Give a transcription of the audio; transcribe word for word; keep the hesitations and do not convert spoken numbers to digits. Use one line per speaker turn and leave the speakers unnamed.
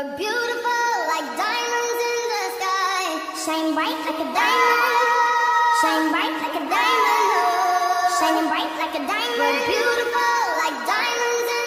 We're beautiful like diamonds in the sky. Shine bright like a diamond. Shine bright like a diamond. Shining bright like a diamond. We're beautiful like diamonds in